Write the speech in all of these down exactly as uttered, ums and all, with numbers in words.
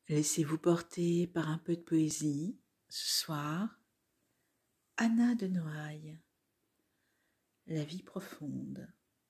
Laissez-vous porter par un peu de poésie. Ce soir, Anna de Noailles, La vie profonde.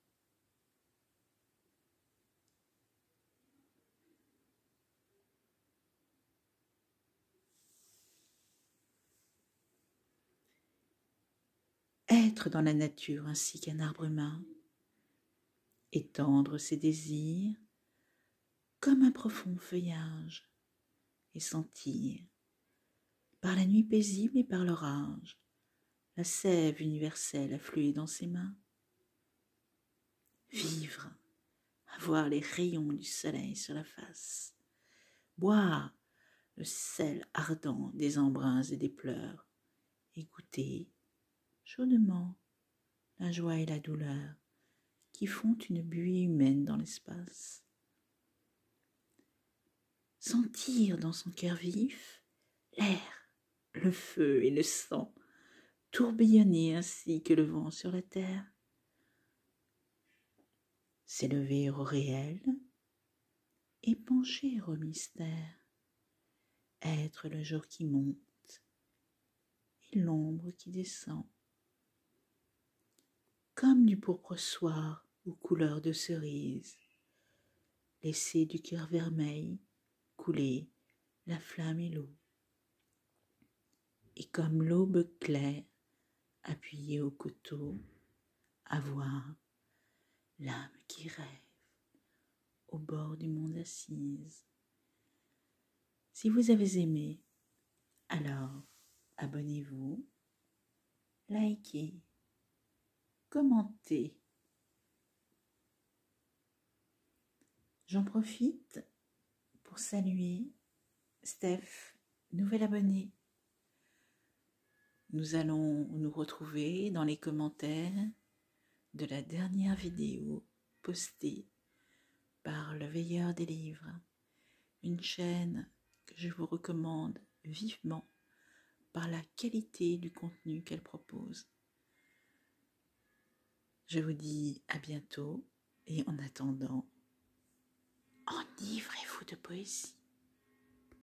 Être dans la nature ainsi qu'un arbre humain, étendre ses désirs comme un profond feuillage et sentir, par la nuit paisible et par l'orage, la sève universelle affluer dans ses mains. Vivre, avoir les rayons du soleil sur la face, boire le sel ardent des embruns et des pleurs, et goûter chaudement la joie et la douleur qui font une buée humaine dans l'espace. Sentir dans son cœur vif l'air, le feu et le sang tourbillonner ainsi que le vent sur la terre. S'élever au réel et pencher au mystère. Être le jour qui monte et l'ombre qui descend. Comme du pourpre soir aux couleurs de cerise, laisser du cœur vermeil couler la flamme et l'eau. Et comme l'aube claire, appuyée au coteau, avoir l'âme qui rêve au bord du monde assise. Si vous avez aimé, alors abonnez-vous, likez, commentez. J'en profite pour saluer Steph, nouvel abonné. Nous allons nous retrouver dans les commentaires de la dernière vidéo postée par Le Veilleur des Livres, une chaîne que je vous recommande vivement par la qualité du contenu qu'elle propose. Je vous dis à bientôt et en attendant, enivrez-vous de poésie.